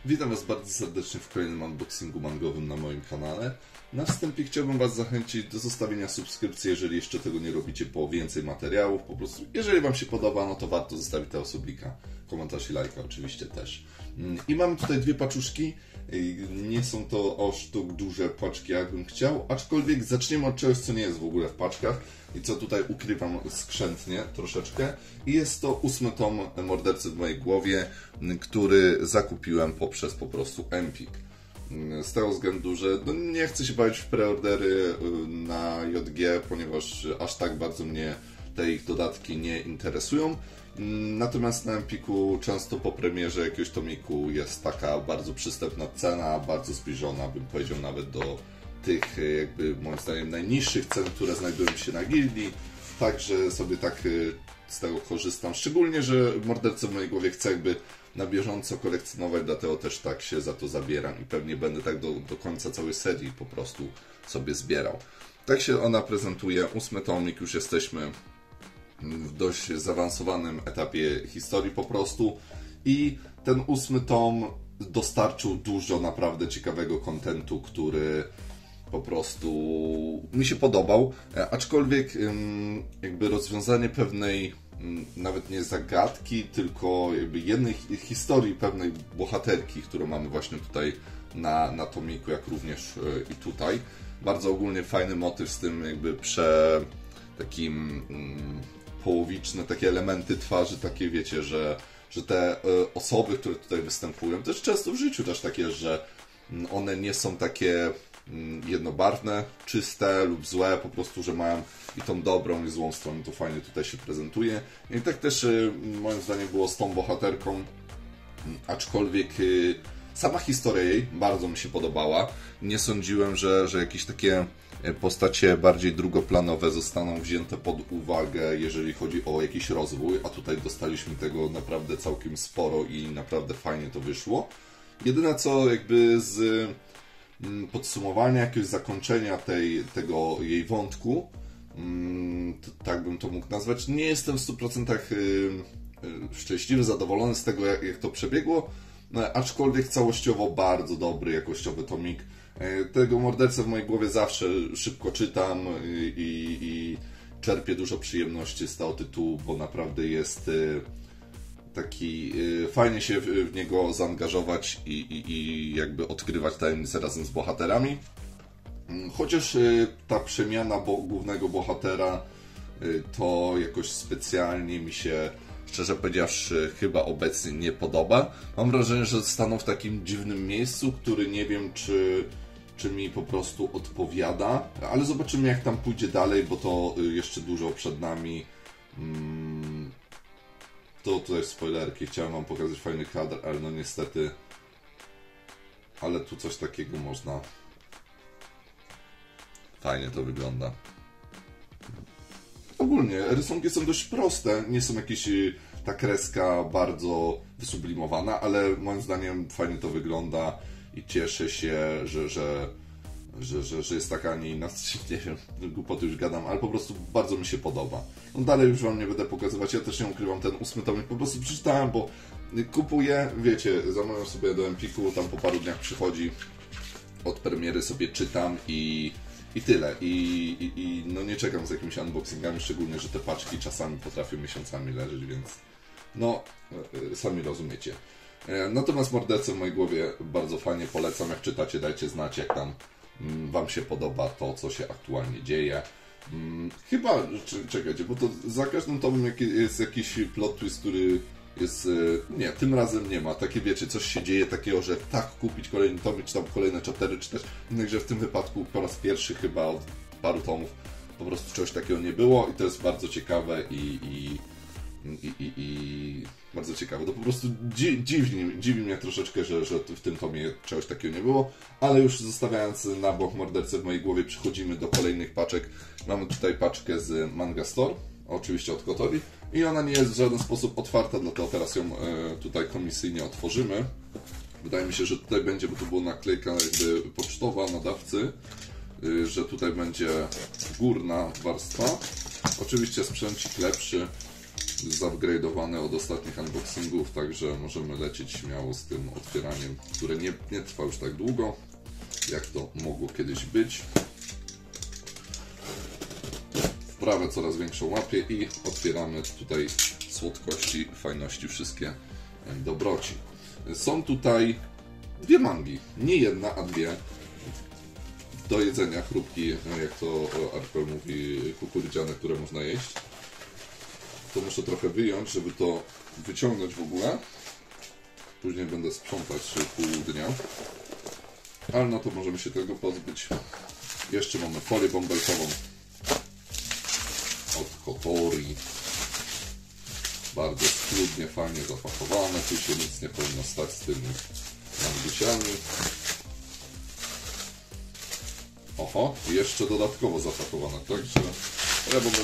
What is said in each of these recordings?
Witam Was bardzo serdecznie w kolejnym unboxingu mangowym na moim kanale. Na wstępie chciałbym Was zachęcić do zostawienia subskrypcji, jeżeli jeszcze tego nie robicie, po więcej materiałów. Po prostu, jeżeli Wam się podoba, no to warto zostawić tego sublika, komentarz i lajka oczywiście też. I mamy tutaj dwie paczuszki. Nie są to aż tak duże paczki, jakbym chciał, aczkolwiek zaczniemy od czegoś, co nie jest w ogóle w paczkach i co tutaj ukrywam skrzętnie troszeczkę. I jest to 8 tom Mordercy w mojej głowie, który zakupiłem poprzez po prostu Empik. Z tego względu, że no nie chcę się bawić w preordery na JG, ponieważ aż tak bardzo mnie te ich dodatki nie interesują. Natomiast na Empiku często po premierze jakiegoś tomiku jest taka bardzo przystępna cena, bardzo zbliżona, bym powiedział, nawet do tych jakby moim zdaniem najniższych cen, które znajdują się na gildii. Także sobie tak z tego korzystam. Szczególnie, że Mordercę w mojej głowie chcę jakby na bieżąco kolekcjonować, dlatego też tak się za to zabieram i pewnie będę tak do końca całej serii po prostu sobie zbierał. Tak się ona prezentuje. 8 tomik, już jesteśmy w dość zaawansowanym etapie historii po prostu i ten 8 tom dostarczył dużo naprawdę ciekawego kontentu, który po prostu mi się podobał, aczkolwiek jakby rozwiązanie pewnej nawet nie zagadki, tylko jakby jednej historii pewnej bohaterki, którą mamy właśnie tutaj na tomiku, jak również i tutaj. Bardzo ogólnie fajny motyw z tym jakby takim połowiczne takie elementy twarzy, takie wiecie, że te osoby, które tutaj występują, też często w życiu też takie, że one nie są takie jednobarwne, czyste lub złe, po prostu, że mają i tą dobrą i złą stronę, to fajnie tutaj się prezentuje. I tak też moim zdaniem było z tą bohaterką, aczkolwiek sama historia jej bardzo mi się podobała. Nie sądziłem, że jakieś takie postacie bardziej drugoplanowe zostaną wzięte pod uwagę, jeżeli chodzi o jakiś rozwój, a tutaj dostaliśmy tego naprawdę całkiem sporo i naprawdę fajnie to wyszło. Jedyne co jakby z podsumowania, jakiegoś zakończenia tego jej wątku, tak bym to mógł nazwać, nie jestem w 100% szczęśliwy, zadowolony z tego, jak to przebiegło, aczkolwiek całościowo bardzo dobry, jakościowy tomik. Tego Mordercę w mojej głowie zawsze szybko czytam i czerpię dużo przyjemności z tego tytułu, bo naprawdę jest taki fajnie się w niego zaangażować i jakby odkrywać tajemnice razem z bohaterami. Chociaż ta przemiana głównego bohatera to jakoś specjalnie mi się, szczerze powiedziawszy, chyba obecnie nie podoba. Mam wrażenie, że stanął w takim dziwnym miejscu, który nie wiem, czy mi po prostu odpowiada, ale zobaczymy, jak tam pójdzie dalej, bo to jeszcze dużo przed nami. To tutaj spoilerki, chciałem Wam pokazać fajny kadr, ale no niestety, ale tu coś takiego można. Fajnie to wygląda. Ogólnie rysunki są dość proste, nie są jakieś ta kreska bardzo wysublimowana, ale moim zdaniem fajnie to wygląda i cieszę się, że jest taka, a nie inna. Nie wiem, głupoty już gadam, ale po prostu bardzo mi się podoba. No dalej już Wam nie będę pokazywać, ja też nie ukrywam, ten 8 tomik po prostu przeczytałem, bo kupuję, wiecie, zamawiam sobie do Empiku, tam po paru dniach przychodzi, od premiery sobie czytam i tyle. I no nie czekam z jakimiś unboxingami, szczególnie, że te paczki czasami potrafią miesiącami leżeć, więc no, sami rozumiecie. Natomiast Mordercę w mojej głowie bardzo fajnie polecam. Jak czytacie, dajcie znać, jak tam Wam się podoba to, co się aktualnie dzieje. Chyba, czekajcie, bo to za każdym tomem jest jakiś plot twist, który jest... Nie, tym razem nie ma. Takie wiecie, coś się dzieje takiego, że tak kupić kolejny tomik, czy tam kolejne chaptery czytać. Jednakże w tym wypadku po raz pierwszy chyba od paru tomów po prostu czegoś takiego nie było i to jest bardzo ciekawe i bardzo ciekawe. To po prostu dziwi mnie troszeczkę, że w tym tomie czegoś takiego nie było, ale już zostawiając na bok Mordercę w mojej głowie, przechodzimy do kolejnych paczek. Mamy tutaj paczkę z Manga Store, oczywiście od Kotori, i ona nie jest w żaden sposób otwarta, dlatego teraz ją tutaj komisyjnie otworzymy. Wydaje mi się, że tutaj będzie, bo to była naklejka jakby pocztowa nadawcy, że tutaj będzie górna warstwa, oczywiście sprzęcik lepszy, zupgrade'owane od ostatnich unboxingów, także możemy lecieć śmiało z tym otwieraniem, które nie trwa już tak długo, jak to mogło kiedyś być. Wprawę coraz większą łapię i otwieramy tutaj słodkości, fajności, wszystkie dobroci. Są tutaj dwie mangi, nie jedna, a dwie. Do jedzenia chrupki, jak to Arpel mówi, kukurydziane, które można jeść. To muszę trochę wyjąć, żeby to wyciągnąć w ogóle. Później będę sprzątać pół dnia. Ale no to możemy się tego pozbyć. Jeszcze mamy folię bąbelkową od Kotori. Bardzo schludnie, fajnie zapakowane. Tu się nic nie powinno stać z tymi mangusiami. Oho, jeszcze dodatkowo zapakowane, także ja będę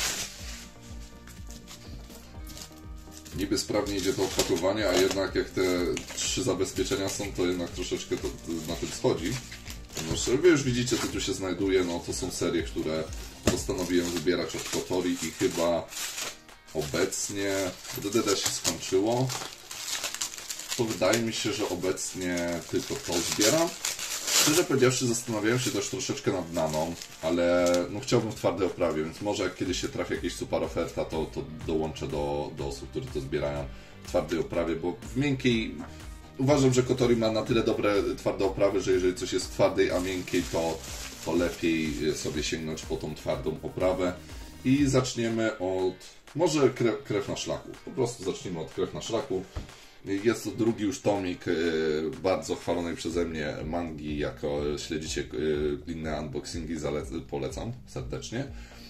niby sprawnie idzie to opakowanie, a jednak jak te 3 zabezpieczenia są, to jednak troszeczkę to na tym schodzi. Ponieważ wy już widzicie, co tu się znajduje, no to są serie, które postanowiłem wybierać od Kotori i chyba obecnie DDD się skończyło. To wydaje mi się, że obecnie tylko to zbieram. Szczerze powiedziawszy, zastanawiałem się też troszeczkę nad Naną, ale no chciałbym w twardej oprawie, więc może jak kiedyś się trafi jakaś super oferta, to dołączę do osób, które to zbierają w twardej oprawie, bo w miękkiej uważam, że Kotori ma na tyle dobre twarde oprawy, że jeżeli coś jest w twardej, a miękkiej, to lepiej sobie sięgnąć po tą twardą oprawę. I zaczniemy od może krew na szlaku. Po prostu zaczniemy od krew na szlaku. Jest to drugi już tomik bardzo chwalonej przeze mnie mangi. Jako śledzicie inne unboxingi, polecam serdecznie.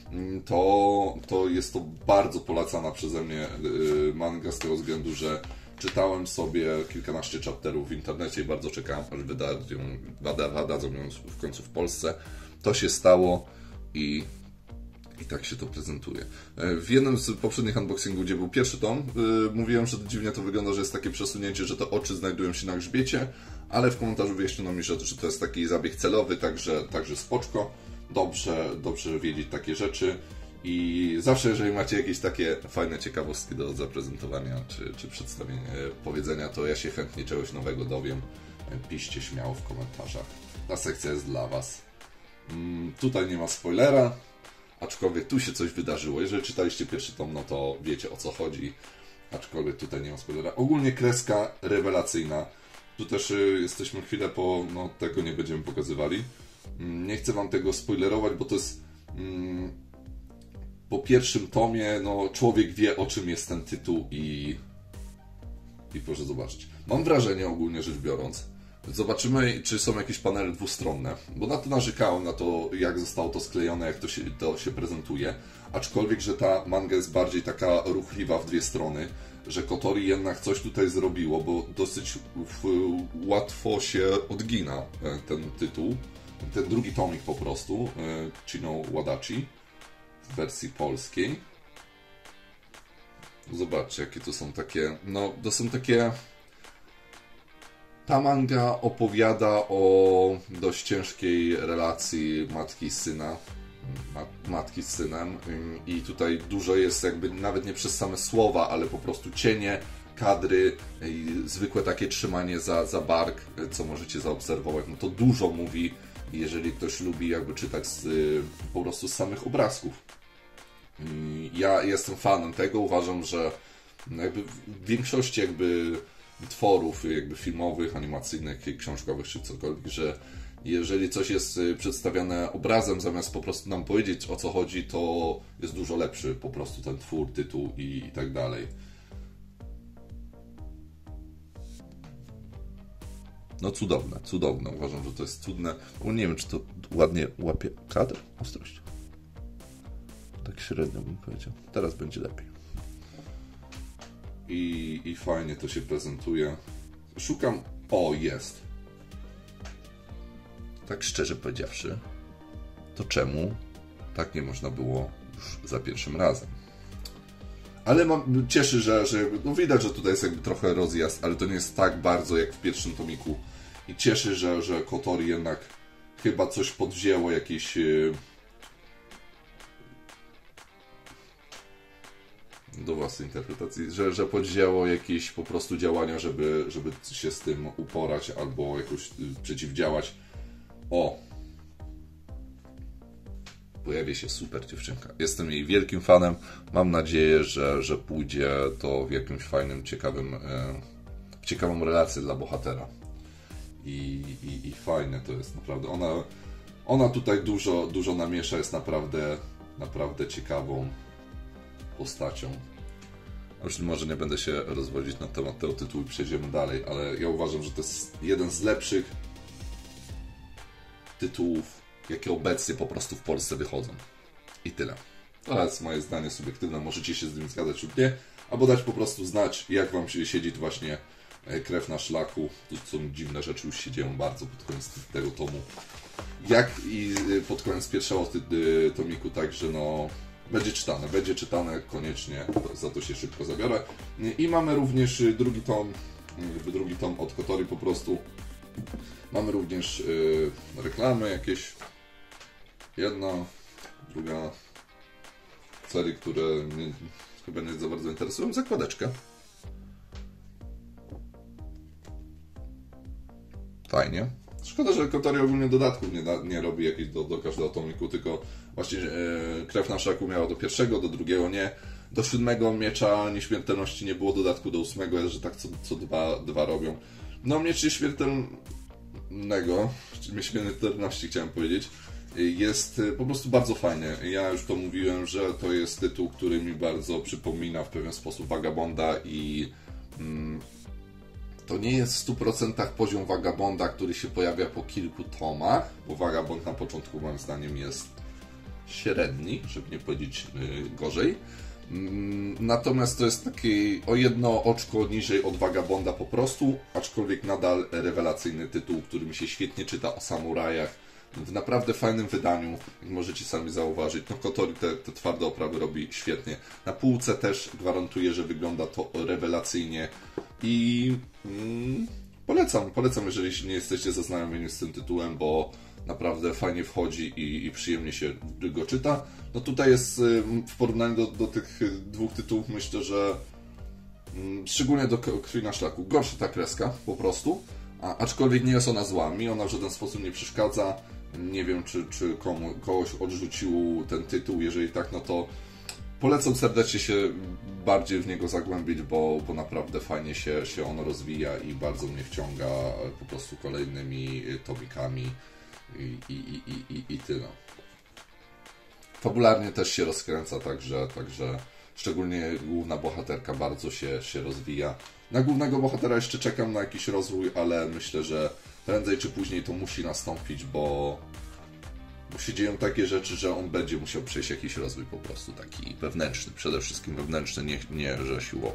To jest to bardzo polecana przeze mnie manga z tego względu, że czytałem sobie kilkanaście chapterów w internecie i bardzo czekałem, aż wydadzą ją w końcu w Polsce. To się stało i tak się to prezentuje. W jednym z poprzednich unboxingów, gdzie był pierwszy tom, mówiłem, że dziwnie to wygląda, że jest takie przesunięcie, że te oczy znajdują się na grzbiecie, ale w komentarzu wyjaśniono mi, że to jest taki zabieg celowy, także spoczko. Dobrze wiedzieć takie rzeczy. I zawsze, jeżeli macie jakieś takie fajne ciekawostki do zaprezentowania czy przedstawienia, powiedzenia, to ja się chętnie czegoś nowego dowiem. Piszcie śmiało w komentarzach. Ta sekcja jest dla Was. Tutaj nie ma spoilera. Aczkolwiek tu się coś wydarzyło. Jeżeli czytaliście pierwszy tom, no to wiecie, o co chodzi. Aczkolwiek tutaj nie ma spoilera. Ogólnie kreska rewelacyjna. Tu też jesteśmy chwilę po... No tego nie będziemy pokazywali. Nie chcę Wam tego spoilerować, bo to jest... Po pierwszym tomie, no człowiek wie, o czym jest ten tytuł i proszę zobaczyć. Mam wrażenie, ogólnie rzecz biorąc, zobaczymy, czy są jakieś panele dwustronne, bo na to narzekałem, na to, jak zostało to sklejone, jak to się prezentuje, aczkolwiek, że ta manga jest bardziej taka ruchliwa w dwie strony, że Kotori jednak coś tutaj zrobiło, bo dosyć łatwo się odgina ten tytuł, ten drugi tomik po prostu, Chino Wadachi, w wersji polskiej. Zobaczcie, jakie to są takie, no to są takie... Ta manga opowiada o dość ciężkiej relacji matki z synem i tutaj dużo jest jakby nawet nie przez same słowa, ale po prostu cienie, kadry i zwykłe takie trzymanie za bark, co możecie zaobserwować, no to dużo mówi, jeżeli ktoś lubi jakby czytać po prostu z samych obrazków. Ja jestem fanem tego, uważam, że jakby w większości jakby tworów jakby filmowych, animacyjnych, książkowych czy cokolwiek, że jeżeli coś jest przedstawiane obrazem, zamiast po prostu nam powiedzieć, o co chodzi, to jest dużo lepszy po prostu ten twór, tytuł i tak dalej. No cudowne. Uważam, że to jest cudne. Nie wiem, czy to ładnie łapie kadr, ostrość. Tak średnio bym powiedział. Teraz będzie lepiej. I fajnie to się prezentuje. Szukam... O, jest. Tak szczerze powiedziawszy, to czemu tak nie można było już za pierwszym razem? Ale cieszy, że no widać, że tutaj jest jakby trochę rozjazd, ale to nie jest tak bardzo jak w pierwszym tomiku. I cieszy, że Kotori jednak chyba coś podwzięło, jakieś... do własnej interpretacji, że podjęło jakieś po prostu działania, żeby się z tym uporać albo jakoś przeciwdziałać. O! Pojawi się super dziewczynka. Jestem jej wielkim fanem. Mam nadzieję, że pójdzie to w jakimś fajnym, ciekawą relację dla bohatera. I fajne to jest naprawdę. Ona tutaj dużo namiesza, jest naprawdę ciekawą postacią. Już może nie będę się rozwodzić na temat tego tytułu i przejdziemy dalej, ale ja uważam, że to jest jeden z lepszych tytułów, jakie obecnie po prostu w Polsce wychodzą. I tyle. To jest moje zdanie subiektywne, możecie się z nim zgadzać lub nie, albo dać po prostu znać, jak wam się siedzi właśnie Krew na szlaku. Tu są dziwne rzeczy, już się dzieją bardzo pod koniec tego tomu. Jak i pod koniec pierwszego tomiku, także no będzie czytane koniecznie, za to się szybko zabiorę. I mamy również drugi tom od Kotori po prostu. Mamy również reklamy jakieś. Jedna, druga serii, które mnie chyba nie za bardzo interesują. Zakładeczkę. Fajnie. Szkoda, że Kotori ogólnie dodatków nie robi jakichś do każdego tomiku, tylko właśnie Krew na szlaku miała do pierwszego, do drugiego nie. Do 7 Miecza Nieśmiertelności nie było dodatku, do 8, że tak co dwa robią. No Miecz Nieśmiertelności chciałem powiedzieć, jest po prostu bardzo fajny. Ja już to mówiłem, że to jest tytuł, który mi bardzo przypomina w pewien sposób Vagabonda i to nie jest w 100% poziom Vagabonda, który się pojawia po kilku tomach, bo Vagabond na początku moim zdaniem jest średni, żeby nie powiedzieć gorzej. Natomiast to jest taki o jedno oczko niżej od Vagabonda po prostu, aczkolwiek nadal rewelacyjny tytuł, który mi się świetnie czyta, o samurajach, w naprawdę fajnym wydaniu, jak możecie sami zauważyć. No Kotori te twarde oprawy robi świetnie. Na półce też gwarantuję, że wygląda to rewelacyjnie i polecam, jeżeli nie jesteście zaznajomieni z tym tytułem, bo naprawdę fajnie wchodzi i przyjemnie się go czyta. No tutaj jest w porównaniu do tych dwóch tytułów, myślę, że szczególnie do Krwi na szlaku, gorsza ta kreska po prostu, aczkolwiek nie jest ona zła. Mi ona w żaden sposób nie przeszkadza. Nie wiem, czy kogoś odrzucił ten tytuł. Jeżeli tak, no to polecam serdecznie się bardziej w niego zagłębić, bo naprawdę fajnie się on rozwija i bardzo mnie wciąga po prostu kolejnymi tomikami i tyle. Fabularnie też się rozkręca, także szczególnie główna bohaterka bardzo się rozwija. Na głównego bohatera jeszcze czekam na jakiś rozwój, ale myślę, że prędzej czy później to musi nastąpić, bo się dzieją takie rzeczy, że on będzie musiał przejść jakiś rozwój po prostu taki wewnętrzny, przede wszystkim wewnętrzny, nie że siłowy.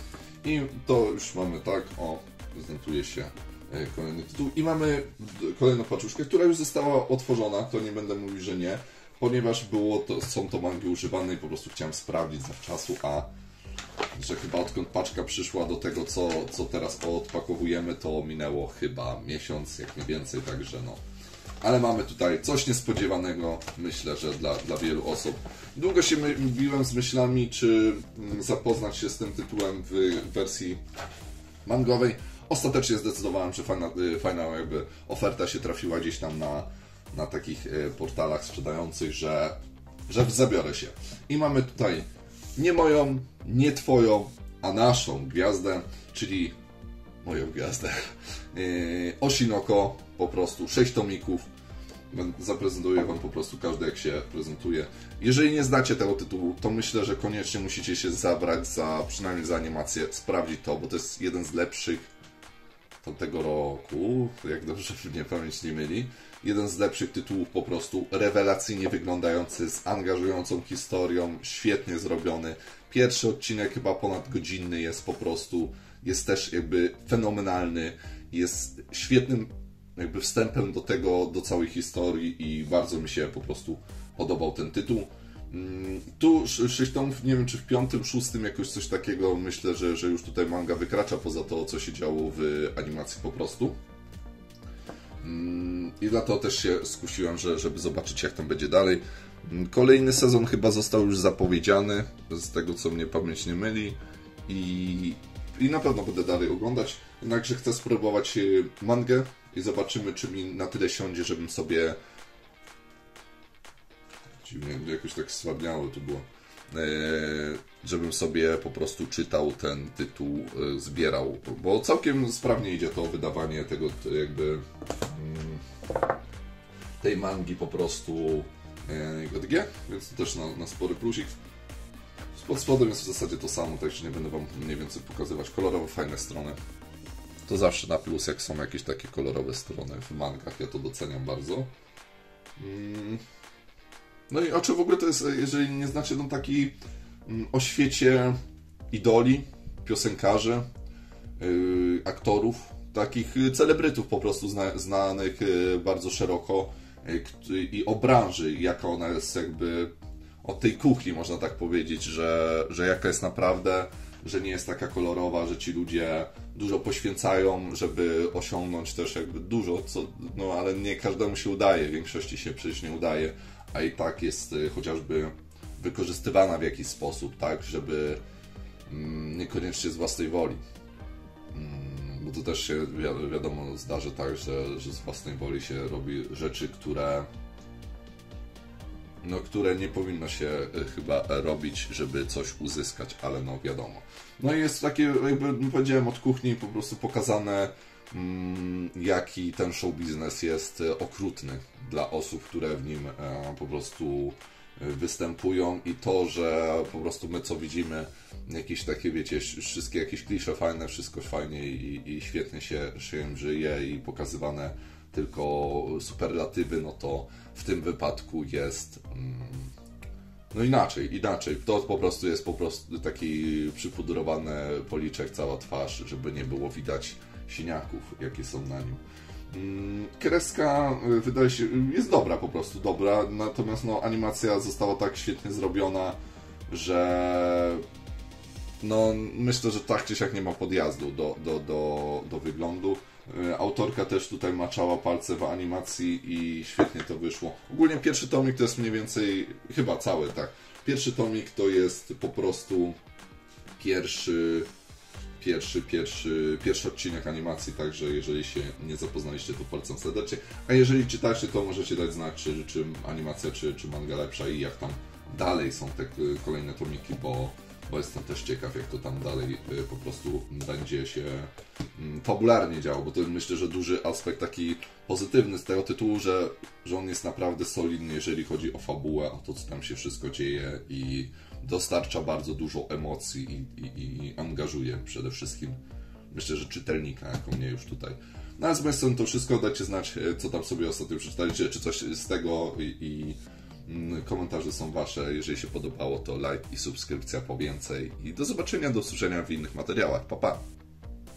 I to już mamy tak, prezentuje się kolejny tytuł i mamy kolejną paczuszkę, która już została otworzona, to nie będę mówił, że nie, ponieważ są to mangi używane i po prostu chciałem sprawdzić zawczasu, a że chyba odkąd paczka przyszła do tego, co teraz odpakowujemy, to minęło chyba miesiąc, jak nie więcej, także no. Ale mamy tutaj coś niespodziewanego, myślę, że dla wielu osób. Długo się biłem z myślami, czy zapoznać się z tym tytułem w wersji mangowej. Ostatecznie zdecydowałem, że fajna jakby oferta się trafiła gdzieś tam na takich portalach sprzedających, że zabiorę się. I mamy tutaj nie moją, nie twoją, a naszą gwiazdę, czyli moją gwiazdę. Oshinoko, po prostu 6 tomików. Zaprezentuję wam po prostu każdy, jak się prezentuje. Jeżeli nie znacie tego tytułu, to myślę, że koniecznie musicie się zabrać przynajmniej za animację, sprawdzić to, bo to jest jeden z lepszych tamtego roku, jak dobrze mnie pamięć nie myli. Jeden z lepszych tytułów, po prostu rewelacyjnie wyglądający, z angażującą historią, świetnie zrobiony. Pierwszy odcinek chyba ponadgodzinny jest po prostu, jest też jakby fenomenalny, jest świetnym jakby wstępem do całej historii i bardzo mi się po prostu podobał ten tytuł. Tu 6 tomów, nie wiem czy w 5., 6 jakoś coś takiego, myślę, że już tutaj manga wykracza poza to, co się działo w animacji po prostu. I dlatego też się skusiłem, żeby zobaczyć, jak tam będzie dalej. Kolejny sezon chyba został już zapowiedziany, z tego co mnie pamięć nie myli. I na pewno będę dalej oglądać. Jednakże chcę spróbować mangę i zobaczymy, czy mi na tyle siądzie, żebym sobie... Dziwnie, jakoś tak słabniało to było. Żebym sobie po prostu czytał ten tytuł, zbierał. Bo całkiem sprawnie idzie to wydawanie tego jakby... tej mangi po prostu JG, więc to też na spory plusik. Pod spodem jest w zasadzie to samo, także nie będę Wam mniej więcej pokazywać. Kolorowe, fajne strony. To zawsze na plus, jak są jakieś takie kolorowe strony w mangach, ja to doceniam bardzo. No i o czym w ogóle to jest, jeżeli nie znacie, no taki o świecie idoli, piosenkarzy, aktorów, takich celebrytów po prostu znanych bardzo szeroko i o branży, jaka ona jest jakby od tej kuchni, można tak powiedzieć, że jaka jest naprawdę, że nie jest taka kolorowa, że ci ludzie dużo poświęcają, żeby osiągnąć też jakby dużo, no ale nie każdemu się udaje, większości się przecież nie udaje, a i tak jest chociażby wykorzystywana w jakiś sposób, tak, żeby niekoniecznie z własnej woli. Bo to też się, wiadomo, zdarzy tak, że z własnej woli się robi rzeczy, które nie powinno się chyba robić, żeby coś uzyskać, ale no wiadomo. No i jest takie, jakby powiedziałem, od kuchni po prostu pokazane, jaki ten show biznes jest okrutny dla osób, które w nim po prostu występują i to, że po prostu my co widzimy, jakieś takie, wiecie, wszystkie jakieś klisze fajne, wszystko fajnie i świetnie się im żyje i pokazywane tylko superlatywy, no to w tym wypadku jest no inaczej. To po prostu jest taki przypudrowany policzek, cała twarz, żeby nie było widać siniaków, jakie są na nim. Kreska wydaje się, jest dobra, po prostu dobra, natomiast no, animacja została tak świetnie zrobiona, że no, myślę, że tak czy siak nie ma podjazdu do wyglądu. Autorka też tutaj maczała palce w animacji i świetnie to wyszło. Ogólnie pierwszy tomik to jest mniej więcej, chyba cały, tak. Pierwszy tomik to jest po prostu pierwszy odcinek animacji, także jeżeli się nie zapoznaliście, to polecam serdecznie. A jeżeli czytacie, to możecie dać znać, czy animacja, czy manga lepsza i jak tam dalej są te kolejne tomiki, bo jestem też ciekaw, jak to tam dalej po prostu będzie się fabularnie działo, bo to myślę, że duży aspekt taki pozytywny z tego tytułu, że on jest naprawdę solidny, jeżeli chodzi o fabułę, o to, co tam się wszystko dzieje i dostarcza bardzo dużo emocji i angażuje przede wszystkim, myślę, że czytelnika, jako mnie już tutaj. No ale z mojej strony to wszystko, dajcie znać, co tam sobie ostatnio przeczytaliście, czy coś z tego i komentarze są Wasze. Jeżeli się podobało, to like i subskrypcja po więcej. I do zobaczenia, do usłyszenia w innych materiałach. Pa, pa!